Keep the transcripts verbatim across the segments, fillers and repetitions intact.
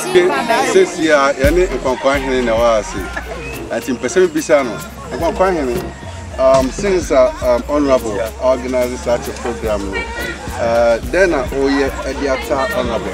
Says here, any conquering in our city. I think Pacific Bisano, conquering. Um, since uh, um, Honorable organizes such a program, uh, then uh, oh yeah, Ediata Honorable.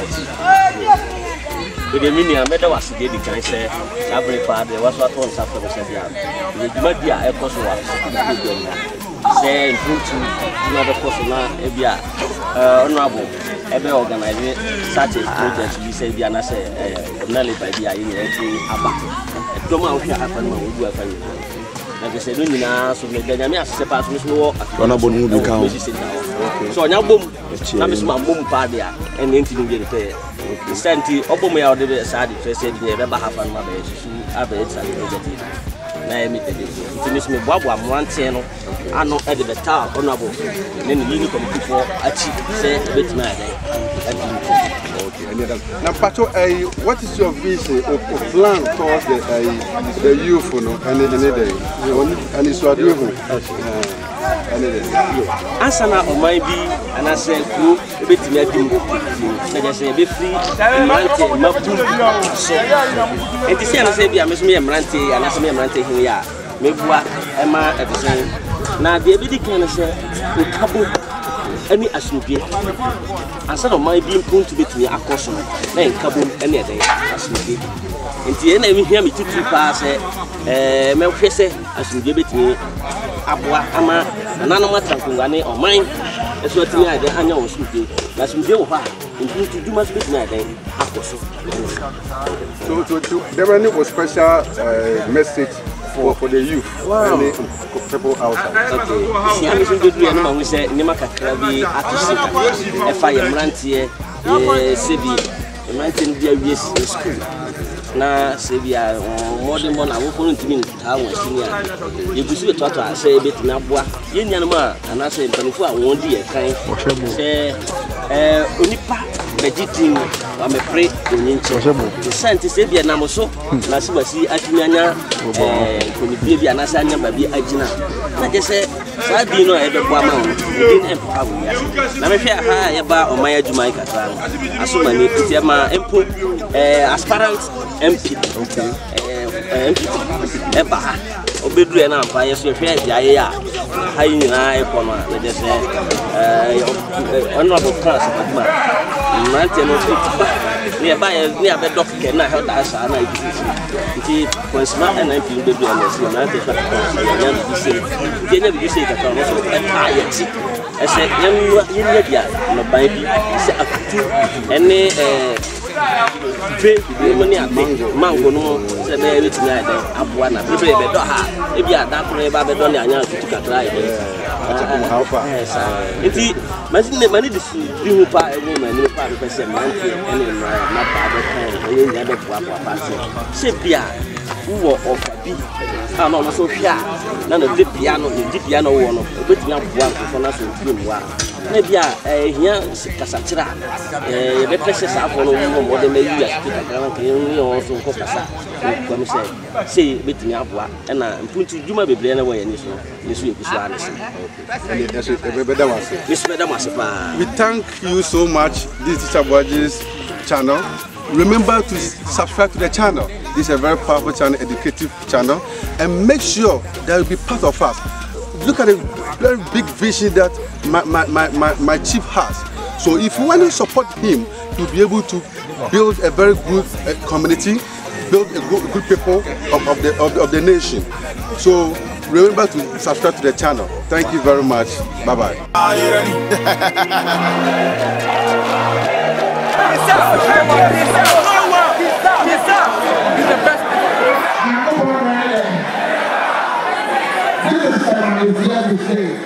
The mini I made was the can say, every part there was what was after the Sadia. The Madia, a cost was say, into another personal, Ebia, Honorable, ever organizing such a project, we say, Diana say, Nelly by the Abba. Don't know what happened when we were finding. Like I said, we now so we get me as separate we no Honorable will become. So now boom, now Miss Mum party and anything get pay. Senti obomo ya ode be sadi so say dey be ba hafa no be susu abe tsa dey get na emi tede nti Miss me boabo amwante no ano e dey betal Honorable ne ni ni committee for achi say betima dey. Now, Pato, uh, what is your vision or, or plan towards the uh, the youth, you know, and the day, and it's what you do. Asana or might be, and I say, group, a bit me, I say, be free, and to say, I say, I miss me a Mranti, and I say, Mranti here, maybe Emma at the same. Now, the ability can say, we couple. Any assumption, and some of my being prone to be to me a caution, then cabin any day assumption. And the enemy hear me to pass a Melchese as you give it to me. Abwa Ama, and Anama Tankungane or mine, as what me I the annual shooting. That's me do what, and to do much business day. So, there was special message for for the youth. Wow. People outside. Okay. See, I'm going to do we say, Nimaka Krabi, Artistic, a fire Mrantier, Sebi, Mantin Diabies school. Now, Sebia, more than one, I will go into me. How was senior? You could see a total, say a bit Nabwa, Yanama, and I say, twenty-four, one day, kind say, Unipa, vegeting, I'm a prey, the scientist, Sebia Namoso, Nasumasi, Atimiana, Baby, and Asanya, Baby, Ajina. I just say, Sabino, ever Guamon, didn't empower. Now, if you are high about Omaya Jamaica, as so many Yama, input, aspirants, M P, okay, M P, Eba, Obedu and Empire, so if you are here, high in eye upon let us say, honorable class, nineteen nearby, near the doctor can I help us. And I did when smart and I feel the blessing, and I think that they never say that I also I said, young India, no baby, any money at Mango, no, said very tonight, Abuana, maybe a better, if you are that way, Babylon, and you took a drive. How far? Indeed, imagine the money to do part a woman, no part of a man, and not bad, and you never passing. Sepia, who were of a bee, I'm not so shy. None of the piano, the piano one of a bit young one for us to do one. Maybe a young Casatra, a precious apple, more than maybe a only also Cocasa. Come say, say, beating up and I'm put to Juma be blown away in this one. This week is honest. We thank you so much, this is Abuaji's channel. Remember to subscribe to the channel. This is a very powerful channel, educative channel, and make sure that you'll be part of us. Look at the very big vision that my, my, my, my, my chief has. So if you want to support him, you'll be able to build a very good uh, community, build a good, good people of, of, the, of, the, of the nation. So remember to subscribe to the channel. Thank you very much. Bye-bye. He's the best.